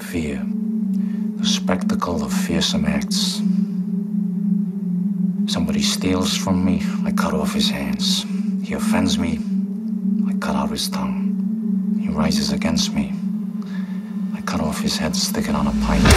fear, the spectacle of fearsome acts. Somebody steals from me, I cut off his hands. He offends me, I cut out his tongue. He rises against me, I cut off his head, stick it on a pike.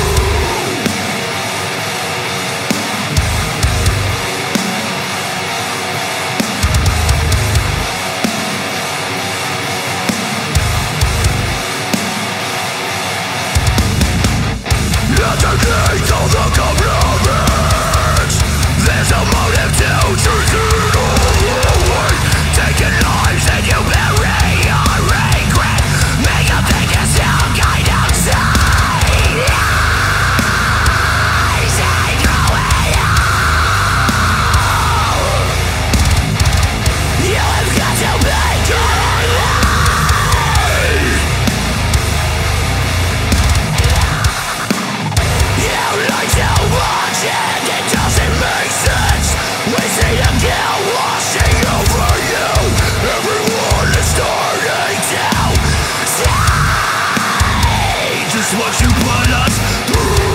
Underneath all the commitments, there's a motive to choose it all away. Taking lives and you bury your regret. Make you think it's some kind of sign. Lies and throw it all. You have got to make it alive. Like to watch it, it doesn't make sense. We see the guilt washing over you. Everyone is starting to see just what you put us through.